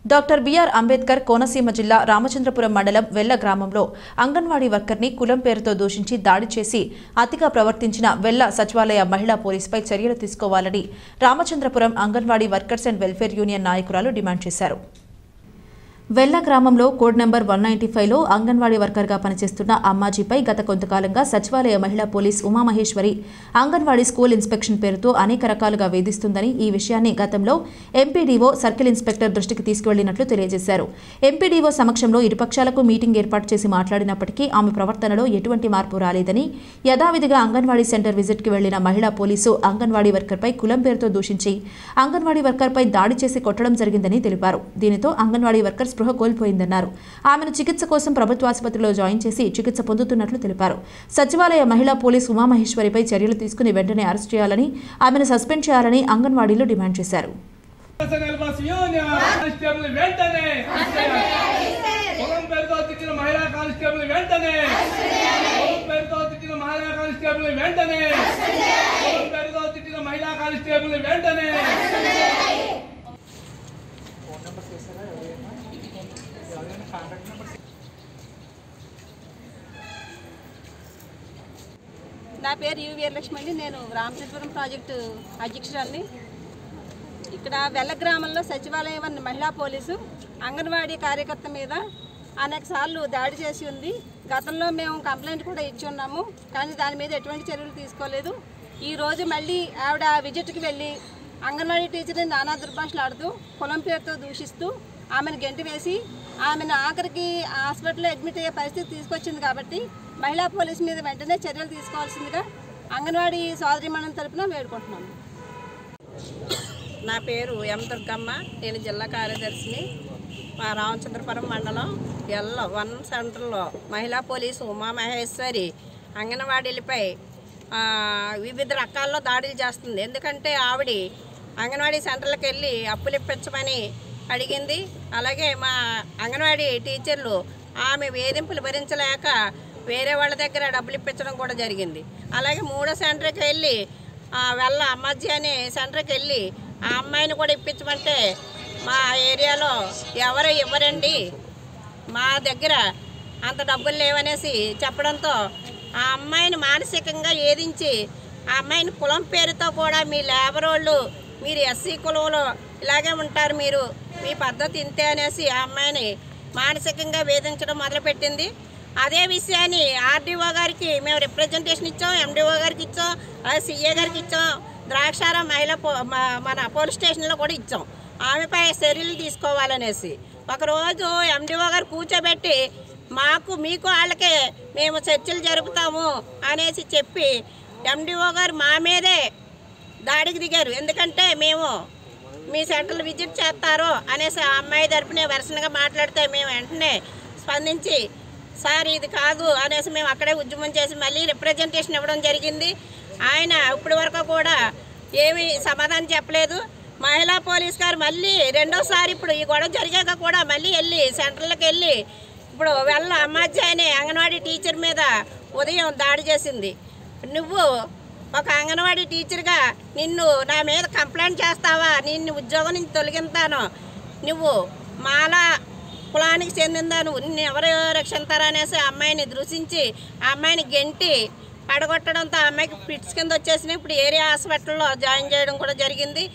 Doctor BR Ambedkar Konaseema జిల్లా రామచంద్రపురం మండలం వెల్ల గ్రామంలో అంగన్వాడీ వర్కర్ని కులం పేరుతో దూషించి దాడి చేసి అతిగా ప్రవర్తించిన వెల్ల సచివాలయ మహిళా పోలీసుపై చర్యలు తీసుకోవాలని Ramachandrapuram anganwadi workers and welfare union నాయకురాలు డిమాండ్ చేశారు. వెల్ల గ్రామంలో కోడ్ నంబర్ 195లో అంగన్వాడీ వర్కర్గా పనిచేస్తున్న అమ్మాజీపై గత కొంతకాలంగా సచివాలయ మహిళా police Umamaheswari anganwadi school inspection పేరుతో అనేక రకాలుగా వేధిస్తుందని, ఈ విషయాన్ని గతంలో ఎంపీడీఓ సర్కిల్ ఇన్స్పెక్టర్ దృష్టికి తీసుకువెళ్లినట్లు తెలియజేశారు. ఎంపీడీఓ సమక్షంలో ఇరుపక్షాలకు మీటింగ్ ఏర్పాటు చేసి మాట్లాడినప్పటికీ ఆమె ప్రవర్తనలో ఎటువంటి మార్పు రాలేదని, యథావిధిగా అంగన్వాడీ సెంటర్ విజిట్కి వెళ్లిన మహిళా పోలీసు అంగన్వాడీ వర్కర్పై కులం పేరుతో దూషించి అంగన్వాడీ వర్కర్పై దాడి చేసి కొట్టడం జరిగిందని తెలిపారు. దీనితో అంగన్వాడీ వర్కర్ స్పృహ కోల్పోయిందన్నారు. ఆమెను చికిత్స కోసం ప్రభుత్వ ఆసుపత్రిలో జాయిన్ చేసి చికిత్స పొందుతున్నట్లు తెలిపారు. సచివాలయ మహిళా పోలీస్ ఉమామహేశ్వరిపై చర్యలు తీసుకుని వెంటనే అరెస్ట్ చేయాలని, ఆమెను సస్పెండ్ చేయాలని అంగన్వాడీలు డిమాండ్ చేశారు. నా పేరు యు వీరలక్ష్మి అండి. నేను రామచంద్రపురం ప్రాజెక్టు అధ్యక్షురాలిని. ఇక్కడ వెల్ల గ్రామంలో సచివాలయం మహిళా పోలీసు అంగన్వాడీ కార్యకర్త మీద అనేక సార్లు దాడి చేసి ఉంది. గతంలో మేము కంప్లైంట్ కూడా ఇచ్చి ఉన్నాము, కానీ దాని మీద ఎటువంటి చర్యలు తీసుకోలేదు. ఈరోజు మళ్ళీ ఆవిడ విజిట్కి వెళ్ళి అంగన్వాడీ టీచర్ని నానా దుర్భాషలు ఆడుతూ కులం పేరుతో దూషిస్తూ ఆమెను గెంటి వేసి ఆమెను ఆఖరికి హాస్పిటల్లో అడ్మిట్ అయ్యే పరిస్థితి తీసుకొచ్చింది. కాబట్టి మహిళా పోలీసు మీద వెంటనే చర్యలు తీసుకోవాల్సిందిగా అంగన్వాడీ సోదరీమణుల తరపున వేడుకుంటున్నాను. నా పేరు ఎం దుర్గమ్మ. నేను జిల్లా కార్యదర్శిని. మా రామచంద్రపురం మండలం L1 సెంటర్లో మహిళా పోలీసు ఉమామహేశ్వరి అంగన్వాడీలపై వివిధ రకాల్లో దాడులు చేస్తుంది. ఎందుకంటే ఆవిడ అంగన్వాడీ సెంటర్లకు వెళ్ళి అప్పులు ఇప్పించమని అడిగింది. అలాగే మా అంగన్వాడీ టీచర్లు ఆమె వేధింపులు భరించలేక వేరే వాళ్ళ దగ్గర డబ్బులు ఇప్పించడం కూడా జరిగింది. అలాగే 3వ సెంటర్కి వెళ్ళి వెల్ల అమ్మాజీ అనే సెంటర్కి వెళ్ళి ఆ అమ్మాయిని కూడా ఇప్పించమంటే మా ఏరియాలో ఎవరు ఇవ్వరండి, మా దగ్గర అంత డబ్బులు లేవనేసి చెప్పడంతో ఆ అమ్మాయిని మానసికంగా ఏదించి ఆ అమ్మాయిని కులం పేరుతో కూడా మీ లేబర్ వాళ్ళు, మీరు ఎస్సీ కులంలో ఇలాగే ఉంటారు, మీరు మీ పద్ధతి ఇంతే అనేసి ఆ అమ్మాయిని మానసికంగా వేధించడం మొదలుపెట్టింది. అదే విషయాన్ని ఆర్డీఓ గారికి మేము రిప్రజెంటేషన్ ఇచ్చాం, ఎండిఓ గారికి ఇచ్చాం, అలాగే సిఏ గారికి ఇచ్చాం, ద్రాక్షారం మన పోలీస్ స్టేషన్లో కూడా ఇచ్చాం. ఆమెపై చర్యలు తీసుకోవాలనేసి ఒకరోజు ఎండిఓ గారు కూర్చోబెట్టి మీకు వాళ్ళకే మేము చర్చలు జరుపుతాము అనేసి చెప్పి ఎండిఓ గారు మా మీదే దాడికి దిగారు. ఎందుకంటే మేము మీ సెంటర్లు విజిట్ చేస్తారు అనేసి ఆ అమ్మాయి తరపునే వెర్షన్గా మాట్లాడితే మేము వెంటనే స్పందించి సార్ ఇది కాదు అనేసి మేము అక్కడే ఉద్యమం చేసి మళ్ళీ రిప్రజెంటేషన్ ఇవ్వడం జరిగింది. ఆయన ఇప్పటి వరకు కూడా ఏమీ సమాధానం చెప్పలేదు. మహిళా పోలీస్ గారు మళ్ళీ రెండోసారి ఇప్పుడు ఈ గొడవ జరిగాక కూడా మళ్ళీ వెళ్ళి సెంటర్లకు వెళ్ళి ఇప్పుడు వెల్ల అమ్మాజీ అనే అంగన్వాడీ టీచర్ మీద ఉదయం దాడి చేసింది. నువ్వు ఒక అంగన్వాడీ టీచర్గా నిన్ను నా మీద కంప్లైంట్ చేస్తావా, నిన్ను ఉద్యోగం నుంచి తొలగిస్తాను, నువ్వు మాలా కులానికి చెందిందా, నిన్ను ఎవరు రక్షిస్తారా అనేసి ఆ అమ్మాయిని దృశించి ఆ అమ్మాయిని గెంటి పడగొట్టడంతో ఆ అమ్మాయికి ఫిట్స్ కింద వచ్చేసినాయి. ఇప్పుడు ఏరియా హాస్పిటల్లో జాయిన్ చేయడం కూడా జరిగింది.